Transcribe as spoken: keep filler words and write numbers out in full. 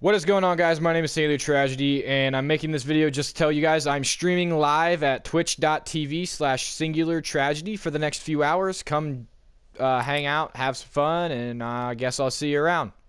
What is going on, guys? My name is SingularTragedy, and I'm making this video just to tell you guys I'm streaming live at twitch dot t v slash SingularTragedy for the next few hours. Come uh, hang out, have some fun, and uh, I guess I'll see you around.